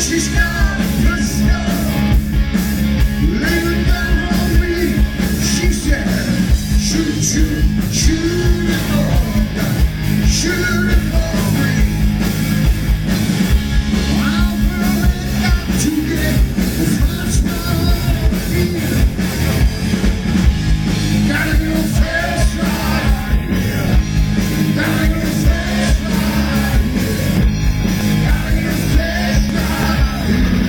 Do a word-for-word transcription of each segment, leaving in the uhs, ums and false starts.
She's got the snow laying down on me. She said, shoot, shoot, shoot it for, shoot it for me. I'll really got to get the first one. Gotta go first right. Gotta go first right. Gotta go first right.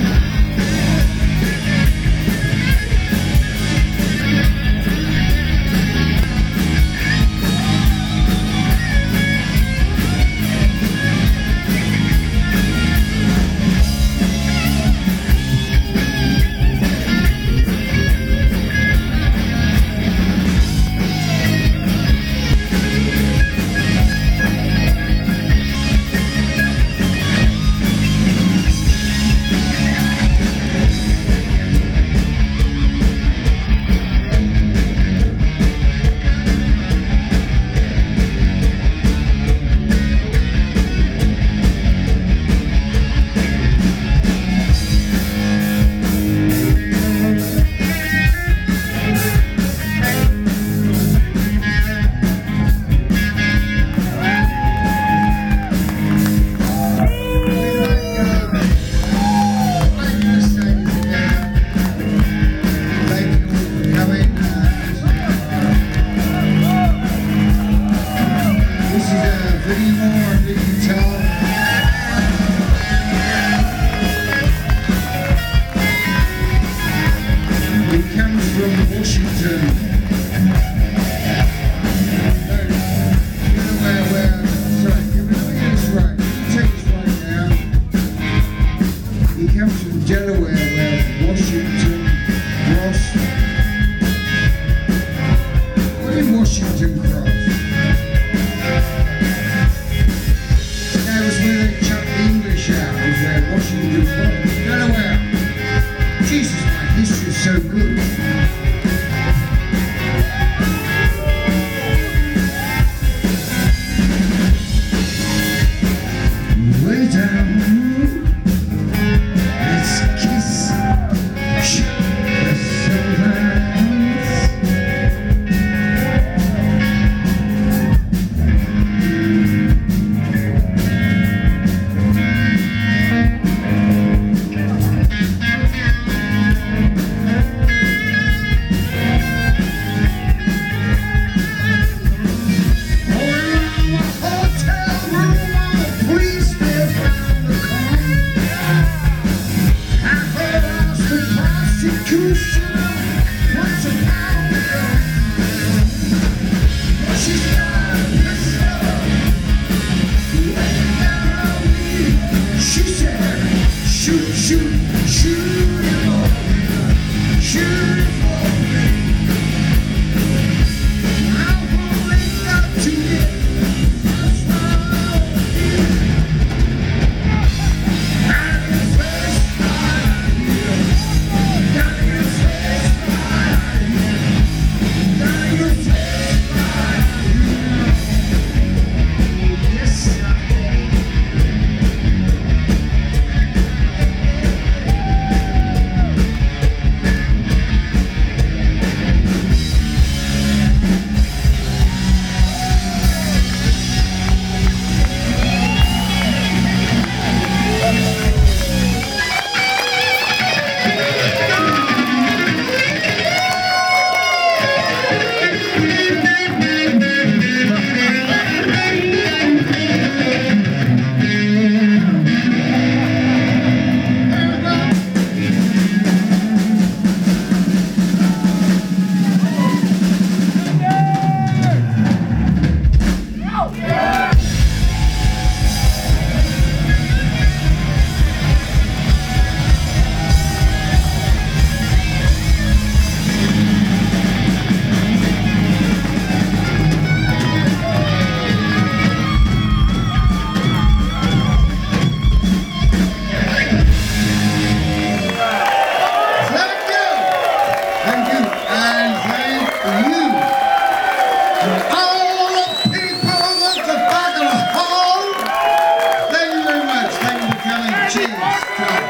Delaware, where Washington crossed. Where did Washington cross? That was where they chucked the English out, was where Washington crossed. Delaware. Jesus, my history's so good. Way down. Shoot, shoot, shoot it for me. Shoot it for me. I've only got to get first round. Gotta get first right. Gotta get first right. Gotta get first right. Yes, sir. Cheers.